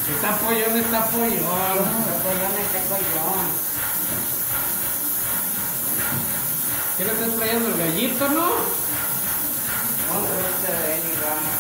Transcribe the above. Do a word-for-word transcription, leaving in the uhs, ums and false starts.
Está pollón, está pollón. Está pollón, está pollón. ¿Qué le estás trayendo? ¿El gallito, no? No, no se ve ni rama.